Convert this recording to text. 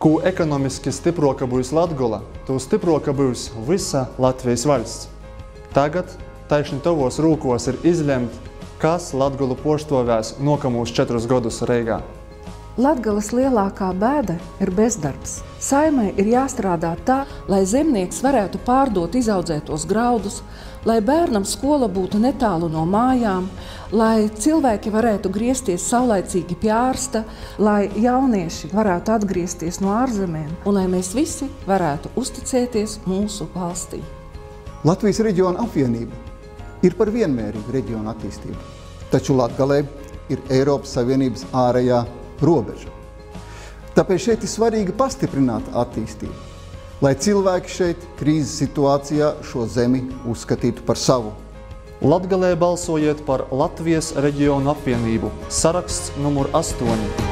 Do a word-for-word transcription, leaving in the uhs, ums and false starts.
Kū ekonomiski stipruoka būs Latgola, tū stipruoka būs visa Latvijas valsts. Tagad taišni tovos rūkos ir izlemt, kas Latgolu poštovēs nokamūs četrus godus Reigā. Latgales lielākā bēda ir bezdarbs. Saimai ir jāstrādā tā, lai zemnieks varētu pārdot izaudzētos graudus, lai bērnam skola būtu netālu no mājām, lai cilvēki varētu griezties saulaicīgi pie ārsta, lai jaunieši varētu atgriezties no ārzemēm un lai mēs visi varētu uzticēties mūsu valstī. Latvijas reģiona apvienība ir par vienmērīgu reģionu attīstību, taču Latgalē ir Eiropas Savienības ārējā robeža. Tāpēc šeit ir svarīgi pastiprināt attīstību, lai cilvēki šeit krīzes situācijā šo zemi uzskatītu par savu. Latgalē balsojiet par Latvijas reģionu apvienību. Saraksts numur astoņi.